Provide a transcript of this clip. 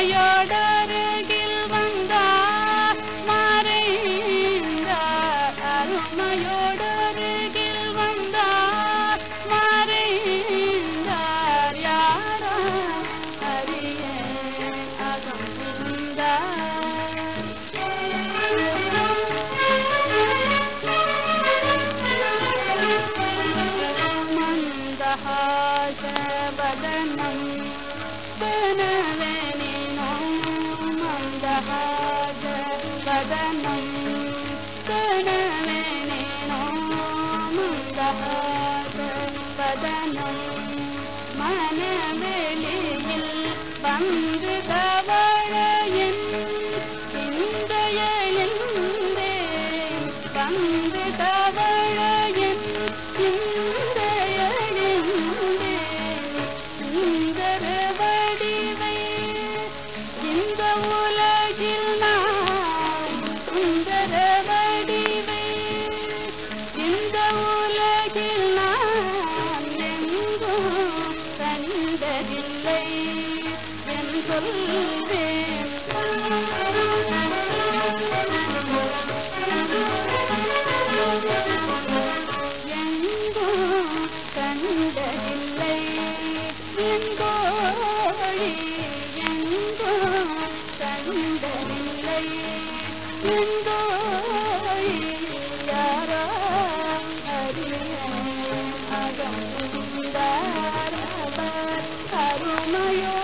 அருமையோடருகில் வந்தார் மறைந்தார் அருமையோடருகில் வந்தார் மறைந்தார் யாரோ அறிய அகம் மந்தஹாச வதனம் தனவெனினோ மந்தஹாச வதனம் தனவெனினோ மந்தஹாச வதனம் மனவெளியில் வந்து தவழையின் சிந்தையெழுந்தே வந்து தவழையின் சிந்தையெழுந்தே சுந்தர வடிவை இந்த உலகில் நான் சுந்தர வடிவை இந்த உலகில் நான் எங்கோ கண்டதில்லை என் சொல்வேன் எங்கோ கண்டதில்லை என் கோழி எங்கோ கண்டதில்லை என் கோழி யாரோ அறிய அகம் அருமையோ